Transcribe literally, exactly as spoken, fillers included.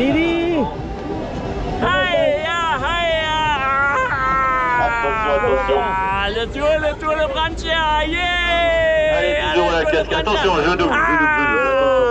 Didi. Hiya, hiya. Attention, attention. Ah, le tour, le tour, le branchia, yeah. Allez, toujours la casque. Attention, genou, genou, genou. Attention.